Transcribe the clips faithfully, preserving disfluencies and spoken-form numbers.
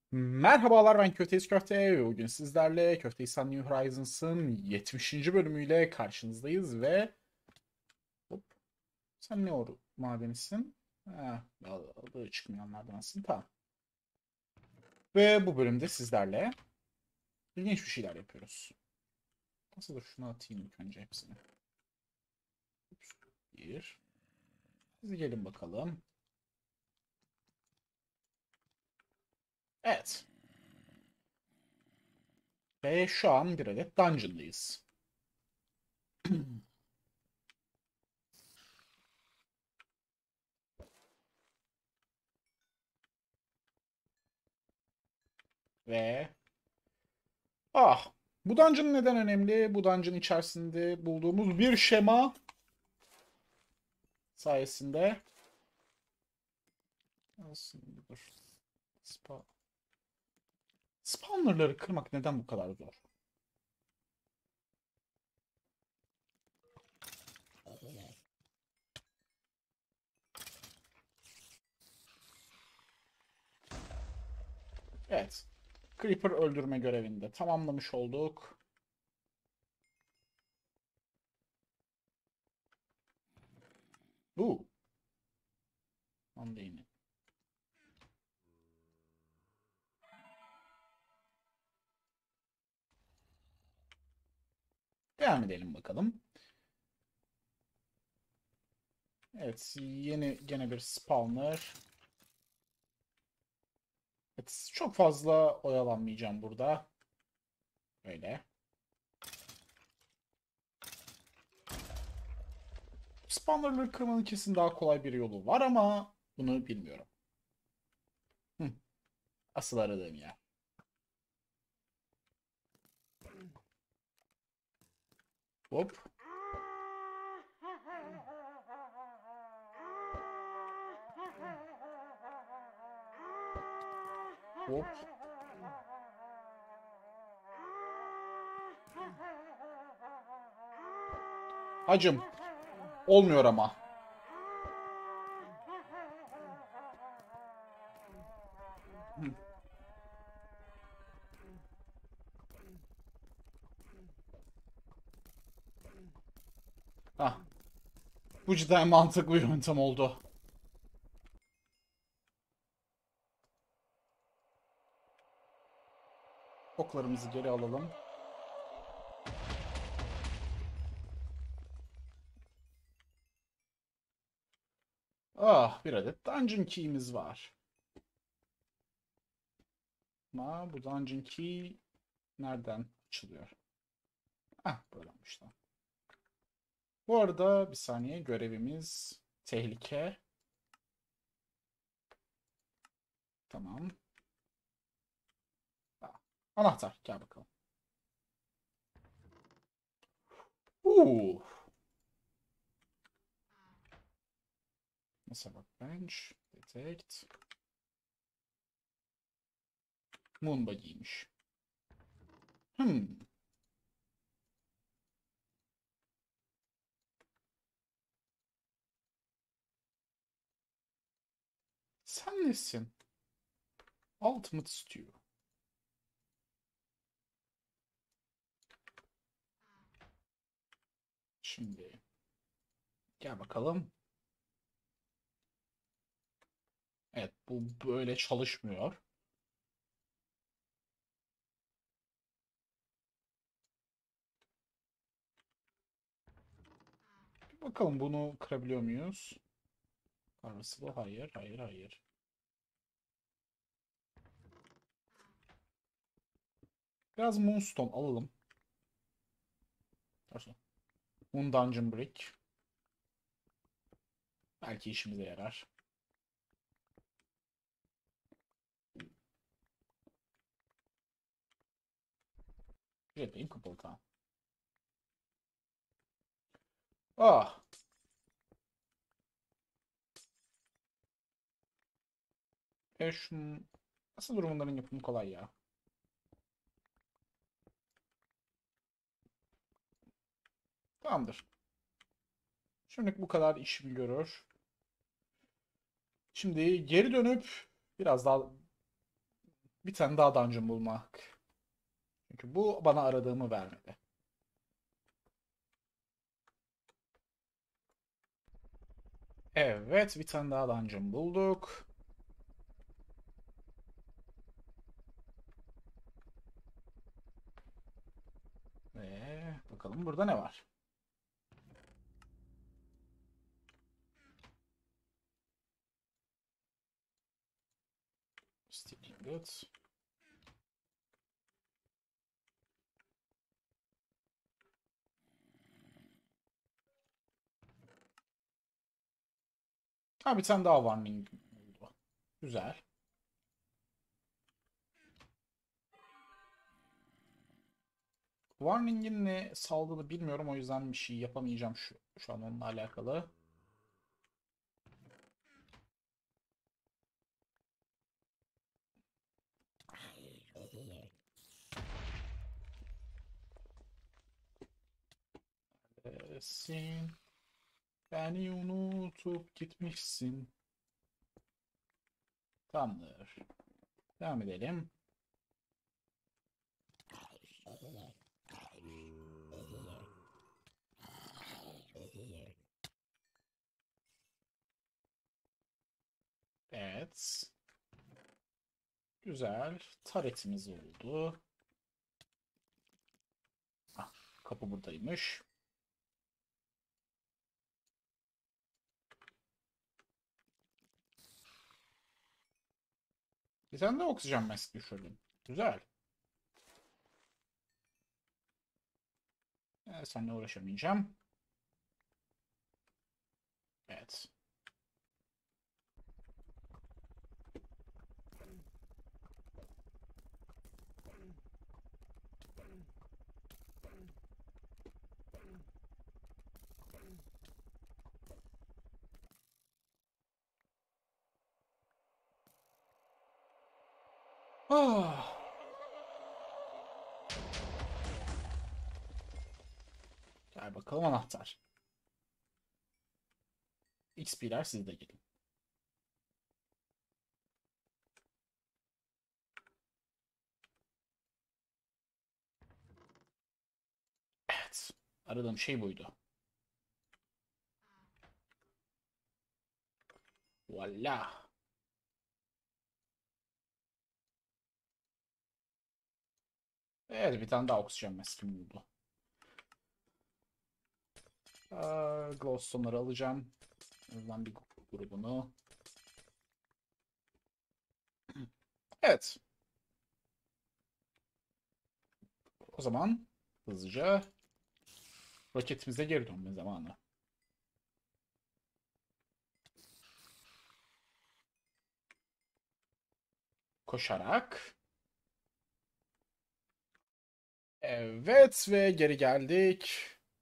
Merhabalar, ben Köfteyiz Köfte. Bugün sizlerle Köfteistan New Horizons'ın yetmişinci bölümüyle karşınızdayız ve hop, sen ne oru madenisin? Ha, adı çıkmayanlardansın. Tamam. Ve bu bölümde sizlerle ilginç bir şeyler yapıyoruz. Nasıl, dur şunu atayım ilk önce hepsini. Ups, bir. Siz gelin bakalım. Evet. Ve şu an bir adet dungeon'dayız. Ve ah, bu dungeon neden önemli? Bu dungeon içerisinde bulduğumuz bir şema sayesinde aslında dur. Spa spawnerları kırmak neden bu kadar zor? Evet. Creeper öldürme görevini de tamamlamış olduk. Bu. Andeyini. Devam edelim bakalım. Evet. Yeni gene bir spawner. Evet. Çok fazla oyalanmayacağım burada. Böyle. Spawnerları kırmanın kesin daha kolay bir yolu var ama bunu bilmiyorum. Hı. Asıl aradığım yer. Hop. Hop. Hacım. Olmuyor ama. Hı. Ah. Bu cidden mantıklı bir yöntem oldu. Oklarımızı geri alalım. Ah, bir adet Dungeon Key'imiz var. Ama bu Dungeon Key nereden açılıyor? Ah, böyle olmuş lan. Bu arada bir saniye, görevimiz tehlike. Tamam. Ah, anahtar, gel bakalım. Uuu. Mesela bak, bench, detect. Moonbug'iymiş. Hmm. Sen nesin? Ultimate Stew. Şimdi gel bakalım. Evet, bu böyle çalışmıyor. Bir bakalım, bunu kırabiliyor muyuz? Karması bu. Hayır, hayır, hayır. Biraz Moonstone alalım. Pardon. Moon Dungeon Brick. Belki işimize yarar. Jetpack'im kapalı, tamam. Ah. E şunun... Nasıl durumların yapımı kolay ya. Tamamdır. Şimdilik bu kadar işimi görür. Şimdi geri dönüp biraz daha Bir tane daha dungeon bulmak. Çünkü bu bana aradığımı vermedi. Evet, bir tane daha dungeon bulduk. Ve bakalım burada ne var? Steel ingot. Ha, bir tane daha warning oldu. Güzel. Warning'in ne saldığını bilmiyorum, o yüzden bir şey yapamayacağım şu, şu an onunla alakalı. Sin, beni unutup gitmişsin. Tamamdır. Devam edelim. Evet. Güzel. Taretimiz oldu. Ah, kapı buradaymış. Bir tane de oksijen mask düşürdüm. Güzel. Ee, seninle uğraşamayacağım. Evet. Ah. Gel bakalım anahtar. X P'ler siz de gelin. Evet. Aradığım şey buydu. Voila. Evet, bir tane daha oksijen maskim buldu. Aa, glowstone'ları alacağım. Oradan bir grubunu. Evet. O zaman hızlıca roketimize geri dönme zamanı. Koşarak. Evet ve geri geldik.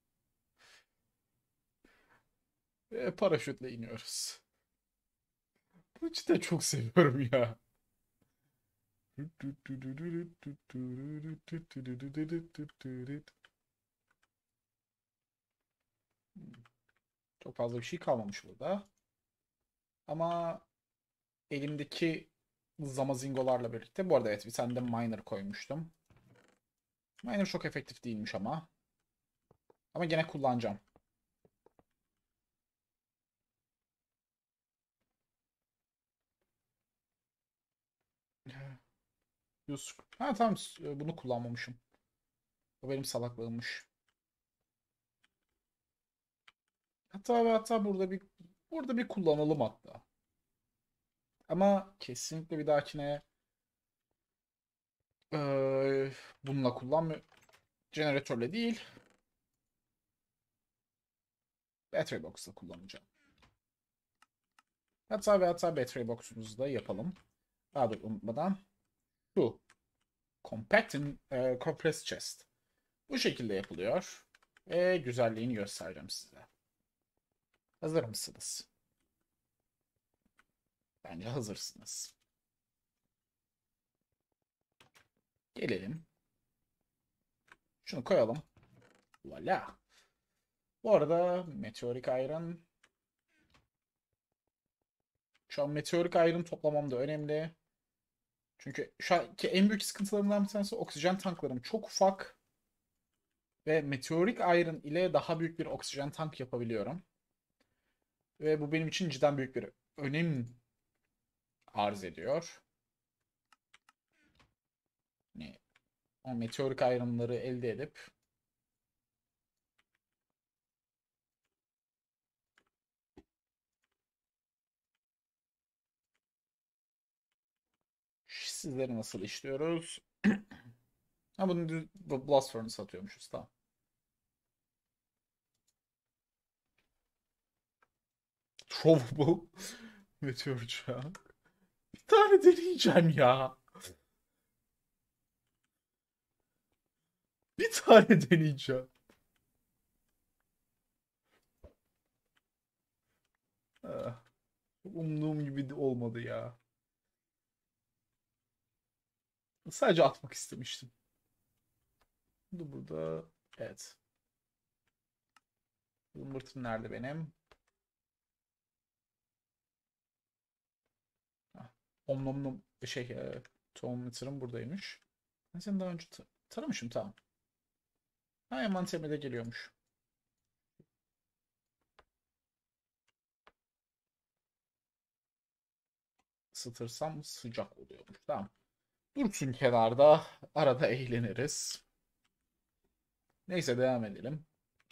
Ve paraşütle iniyoruz. Bu cidden çok seviyorum ya. Çok fazla bir şey kalmamış burada. Ama elimdeki zamazingolarla birlikte. Bu arada evet, bir tane de miner koymuştum. Miner çok efektif değilmiş ama. Ama gene kullanacağım. Yus- Ha tamam, bunu kullanmamışım. Bu benim salaklığımmış. Hatta ve hatta burada bir burada bir kullanalım hatta. Ama kesinlikle bir dahakine eee, bununla kullanmıyor. Jeneratörle değil. Battery Box'la kullanacağım. Hatta ve hatta Battery Box'umuzu da yapalım. Daha da unutmadan. Şu. Compact and, e, Compressed Chest. Bu şekilde yapılıyor. Ve güzelliğini göstereceğim size. Hazır mısınız? Bence hazırsınız. Gelelim. Şunu koyalım. Voila. Bu arada Meteoric Iron. Şu an Meteoric Iron toplamam da önemli. Çünkü şu anki en büyük sıkıntılarımdan bir tanesi oksijen tanklarım çok ufak ve meteorik iron ile daha büyük bir oksijen tank yapabiliyorum. Ve bu benim için cidden büyük bir önem arz ediyor. Yani o meteorik iron'ları elde edip sizleri nasıl işliyoruz? Ha bunu düz, bu Blast Furnace satıyormuşuz. Tamam. Throwable meteor uçağı. Bir tane deneyeceğim ya. Bir tane deneyeceğim. Ah, umduğum gibi de olmadı ya. Sadece atmak istemiştim. Bu burada. Evet. Zımbırtım nerede benim? Ah, Om nom nom şey e, Tohum buradaymış. Ben seni daha önce ta- taramışım, tamam. Ha, envanterime de geliyormuş. Isıtırsam sıcak oluyormuş. Tamam. Dursun kenarda. Arada eğleniriz. Neyse, devam edelim.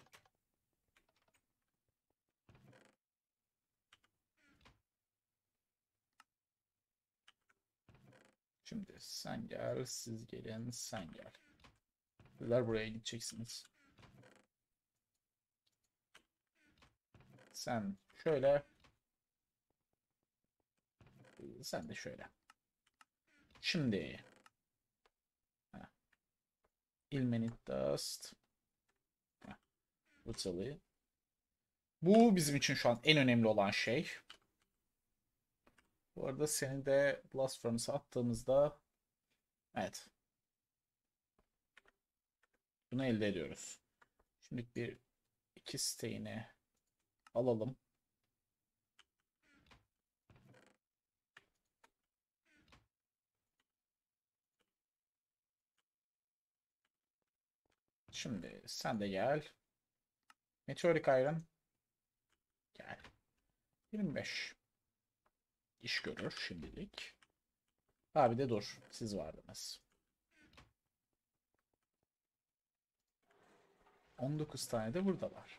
Şimdi sen gel, siz gelin, sen gel. Sizler buraya gideceksiniz. Sen şöyle, sen de şöyle. Şimdi heh, Ilmenit Dust, heh, Italy. Bu bizim için şu an en önemli olan şey. Bu arada seni de Blast Furnace'a attığımızda evet, bunu elde ediyoruz. Şimdi bir iki steyini alalım. Şimdi sen de gel. Meteoric Iron gel. yirmi beş iş görür şimdilik. Abi de dur. Siz vardınız. on dokuz tane de burada var.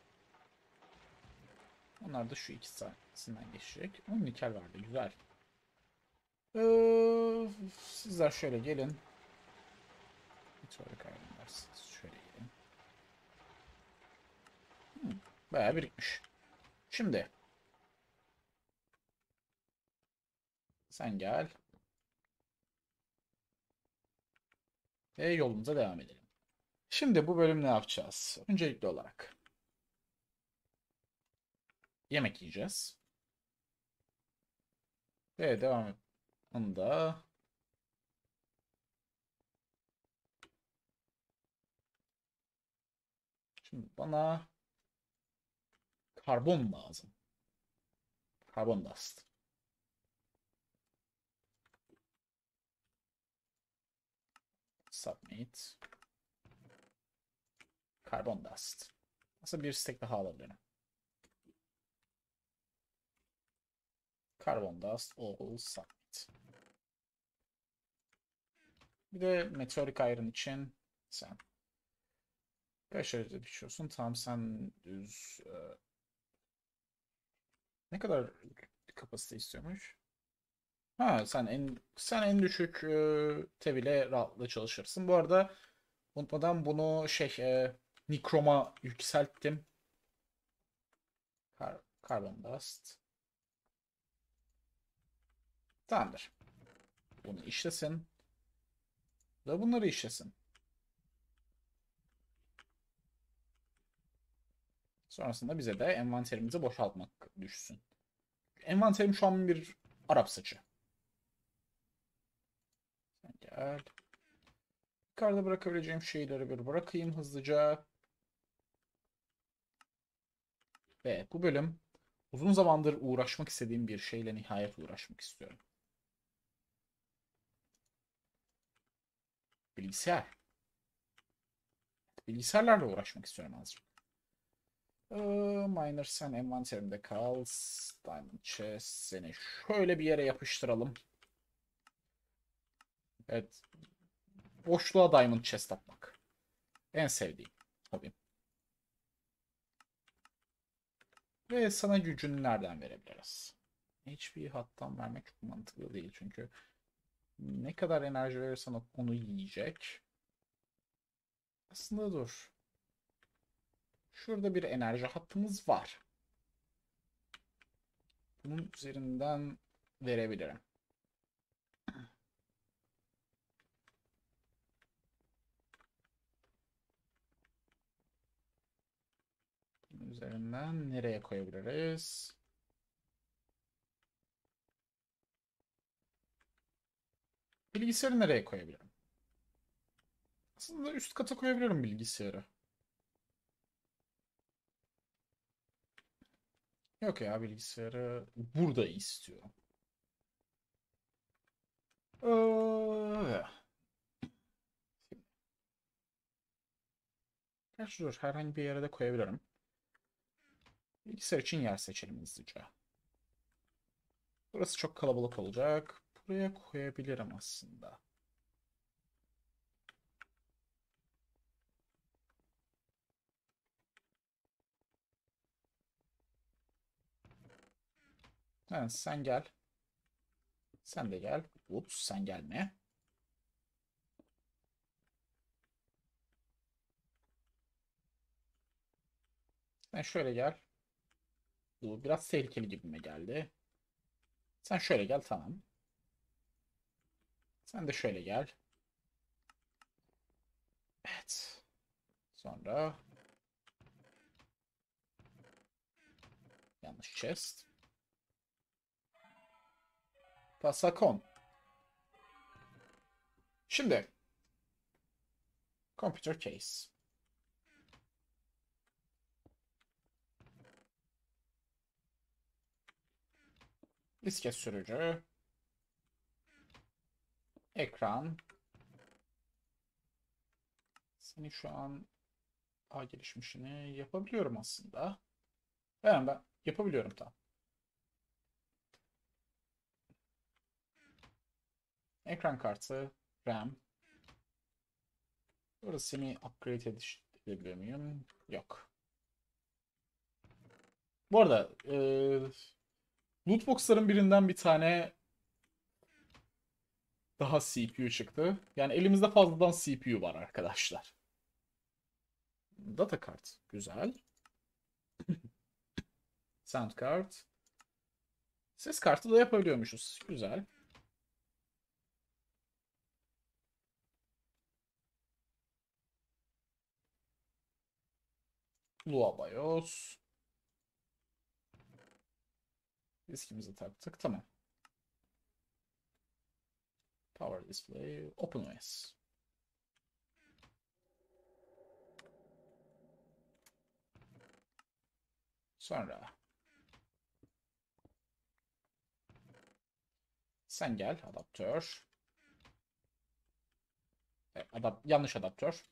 Onlar da şu iki tanesinden geçecek. on nikel vardı. Güzel. Ee, sizler şöyle gelin. Meteoric Iron'lar siz şöyle gelin. Hmm, bayağı birikmiş. Şimdi sen gel. Ve yolumuza devam edelim. Şimdi bu bölüm ne yapacağız? Öncelikli olarak yemek yiyeceğiz. Ve devam et. Onu da şimdi bana karbon lazım. Karbon dust. Submit. Karbon dust. Aslında bir stack daha alabilirim. Karbon dust all submit. Bir de meteoric iron için sen kaç derece düşüyorsun? Tamam, sen düz e, ne kadar kapasite istiyormuş? Ha, sen en sen en düşük e, te bile rahatlıkla çalışırsın. Bu arada unutmadan bunu şey e, Nikrom'a yükselttim. Kar Carbon dust. Tamamdır. Bunu işlesin. Da bunları işlesin. Sonrasında bize de envanterimizi boşaltmak düşsün. Envanterim şu an bir Arap saçı. Sen gel. Yukarıda bırakabileceğim şeyleri bir bırakayım hızlıca. Ve bu bölüm uzun zamandır uğraşmak istediğim bir şeyle nihayet uğraşmak istiyorum. Bilgisayar. Bilgisayarlarla uğraşmak istiyorum azıcık. Ee, Miner sen envanterimde kal. Diamond chest seni şöyle bir yere yapıştıralım. Evet. Boşluğa diamond chest atmak. En sevdiğim hobim. Ve sana gücünü nereden verebiliriz? H P hattan vermek çok mantıklı değil çünkü ne kadar enerji verirsen onu yiyecek. Aslında dur. Şurada bir enerji hattımız var. Bunun üzerinden verebilirim. Bunun üzerinden nereye koyabiliriz? Bilgisayarı nereye koyabilirim? Aslında üst kata koyabilirim bilgisayarı. Yok ya bilgisayarı burada istiyorum. Ee, Gerçi dur herhangi bir yere de koyabilirim. Bilgisayar için yer seçelim hızlıca. Burası çok kalabalık olacak. Buraya koyabilirim aslında. Ha, sen gel. Sen de gel. Ups sen gelme. Sen şöyle gel. Bu biraz tehlikeli gibime geldi. Sen şöyle gel tamam. Sen de şöyle gel. Evet. Sonra yanlış chest. Pasakon. Şimdi computer case. Disket sürücü. Ekran. Seni şu an daha gelişmişini yapabiliyorum aslında. Ben ben yapabiliyorum tamam. Ekran kartı, RAM. Burası semi upgrade ediş- edebiliyor muyum? Yok. Bu arada e, lootbox'ların birinden bir tane daha C P U çıktı. Yani elimizde fazladan C P U var arkadaşlar. Data kart. Güzel. Sound kart. Ses kartı da yapabiliyormuşuz. Güzel. Lua BIOS. Diskimizi taktık. Tamam. Power Display. OpenOS. Sonra sen gel adaptör. E, adap yanlış adaptör.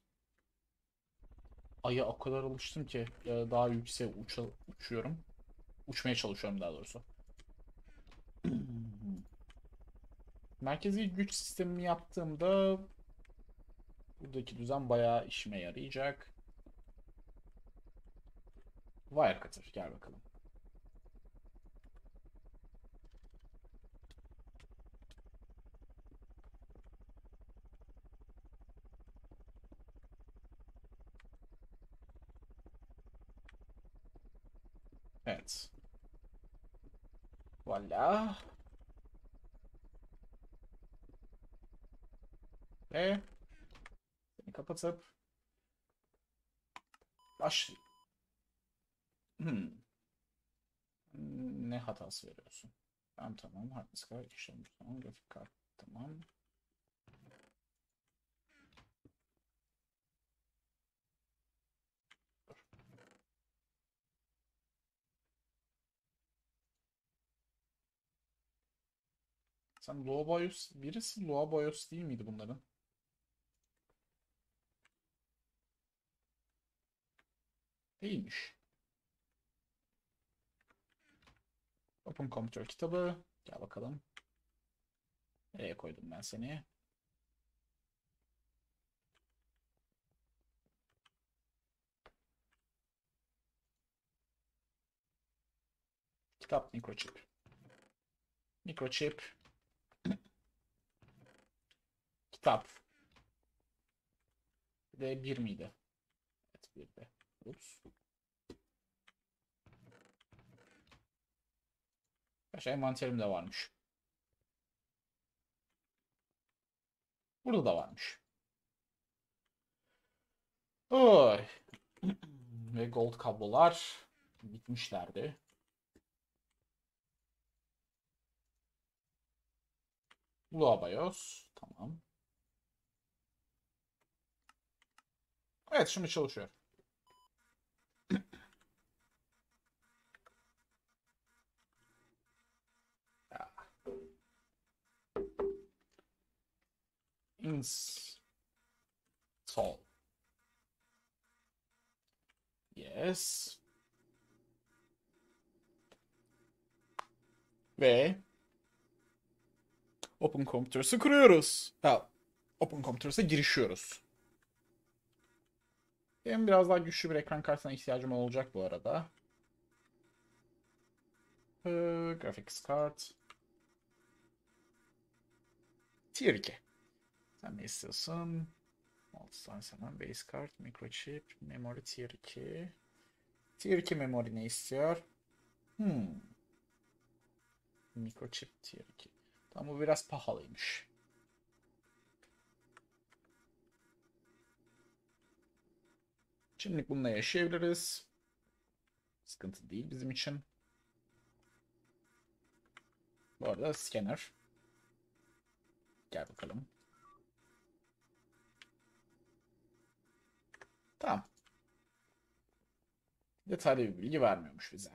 Ay'a o kadar alıştım ki e, daha yükseğe uça uçuyorum. Uçmaya çalışıyorum daha doğrusu. Merkezi güç sistemimi yaptığımda buradaki düzen bayağı işime yarayacak. Wire cutter gel bakalım. Evet. Voila. Ve seni kapatıp baş... Hmm. Ne hatası veriyorsun? Ben tamam. Hard disk kart, işlemci tamam. Grafik kart tamam. Sen Loa BIOS, birisi Loa BIOS değil miydi bunların? Değilmiş. Open Computer kitabı. Gel bakalım. Nereye koydum ben seni? Kitap Microchip. Microchip. Kitap. Ve bir miydi? Evet, bir de. Ups. Başka envanterim de varmış. Burada da varmış. Oy. Ve gold kablolar bitmişlerdi. Lua BIOS. Tamam. Evet, şimdi çalışıyor. Install. Yes. Ve Open Computers'ı kuruyoruz. Ha, Open Computers'a girişiyoruz. Benim biraz daha güçlü bir ekran kartına ihtiyacım olacak bu arada. Ee, graphics kart. Tier iki. Sen ne istiyorsun? altı tane hemen base kart, microchip, memory tier iki. Tier iki memory ne istiyor? Hmm. Microchip tier iki. Tamam, bu biraz pahalıymış. Şimdilik bununla yaşayabiliriz. Sıkıntı değil bizim için. Bu arada scanner. Gel bakalım. Tamam. Detaylı bir bilgi vermiyormuş bize.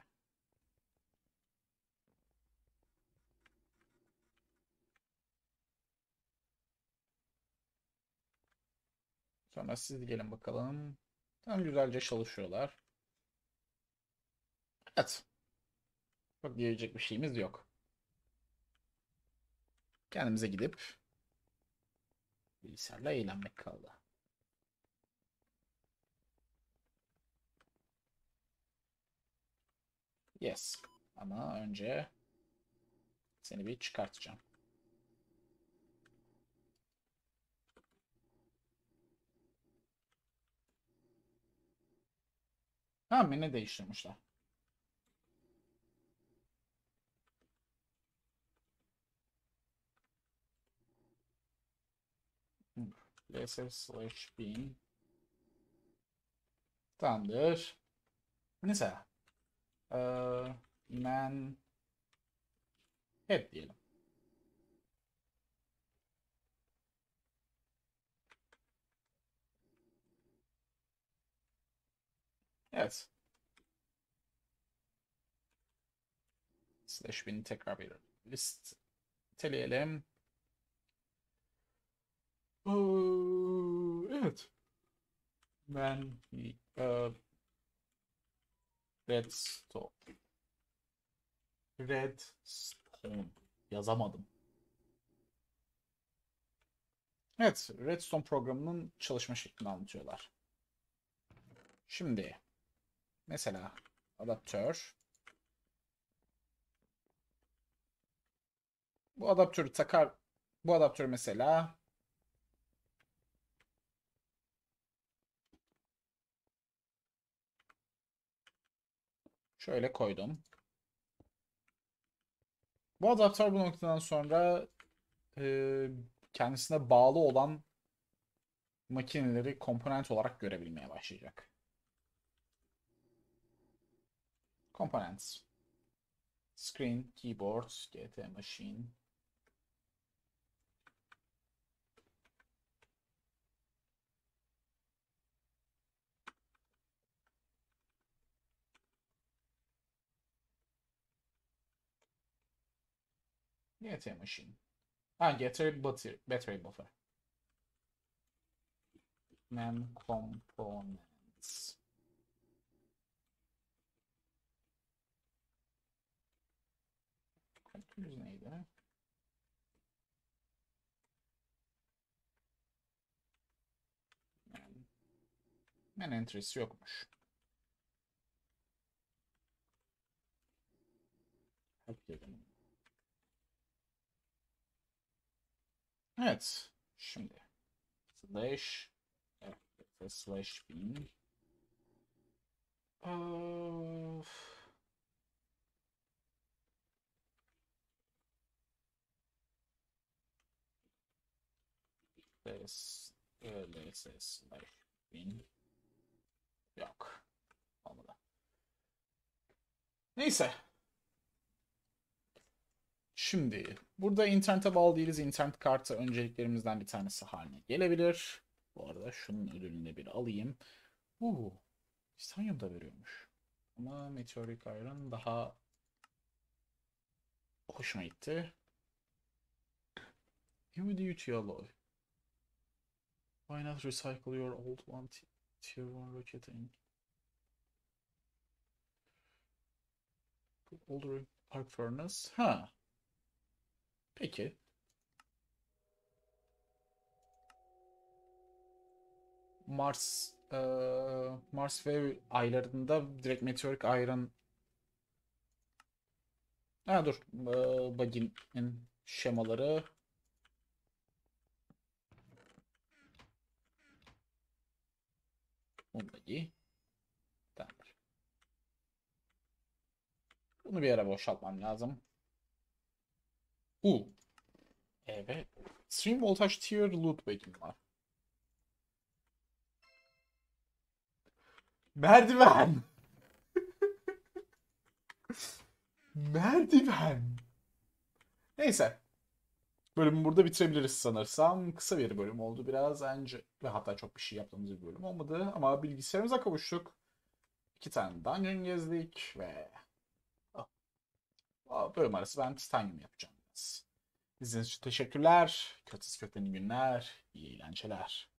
Sonra siz gelin bakalım. Tam güzelce çalışıyorlar. Evet. Çok diyecek bir şeyimiz yok. Kendimize gidip bilgisayarla eğlenmek kaldı. Yes. Ama önce seni bir çıkartacağım. Ha, menü değiştirmişler. Laser slash beam. Tamamdır. Mesela ee, man head diyelim. Evet. Slash bin'i tekrar bir listeleyelim. Oo, evet. Ben uh, Redstone. Redstone. Yazamadım. Evet, Redstone programının çalışma şeklini anlatıyorlar. Şimdi mesela adaptör. Bu adaptörü takar. Bu adaptör mesela şöyle koydum. Bu adaptör bu noktadan sonra e, kendisine bağlı olan makineleri komponent olarak görebilmeye başlayacak. Components. Screen, keyboard, G T machine. G T machine. Ha, battery, battery, battery buffer. Man components. Yüz neydi? Yani, man entry'si yokmuş. Evet. Şimdi slash evet, slash bin of. Ls ls slash bin yok. Olmadı. Neyse. Şimdi burada internete bağlı değiliz. İnternet kartı önceliklerimizden bir tanesi haline gelebilir. Bu arada şunun ödülünü bir alayım. Uuu. Titanium da veriyormuş. Ama Meteoric Iron daha hoşuma gitti. Heavy Duty Alloy. Why not recycle your old one tier one rocket in? Older Arc Furnace. Ha. Peki. Mars e, Mars ve aylarında direkt Meteoric Iron. Ha dur. E, Bagin'in şemaları. Bunu da giy. Tamamdır. Bunu bir yere boşaltmam lazım. U. Evet. Stream Voltage Tier Loot Bag'im var. Merdiven. Merdiven. Neyse. Bölümü burada bitirebiliriz sanırsam. Kısa bir bölüm oldu biraz. Bence ve hatta çok bir şey yaptığımız bir bölüm olmadı. Ama bilgisayarımıza kavuştuk. İki tane dungeon gezdik ve oh, bölüm arası ben Titanium yapacağım biraz. İzlediğiniz için teşekkürler. Kötü kötü günler. İyi eğlenceler.